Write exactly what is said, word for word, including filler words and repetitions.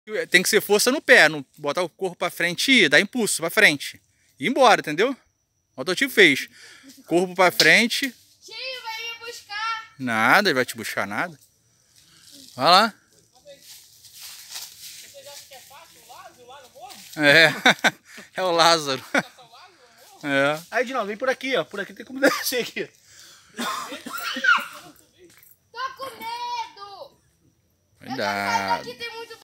Tem que ser força no pé, não botar o corpo pra frente e ir, dar impulso pra frente. E ir embora, entendeu? O teu tio fez. Corpo pra frente. Tio, vai me buscar. Nada, ele vai te buscar nada. Vai lá. Você já acha que é fácil o Lázaro lá no morro? É, é o Lázaro. É. Aí, Dinaldo, vem por aqui, ó. Por aqui tem como descer aqui. Tô com medo. Cuidado. Aqui tem muito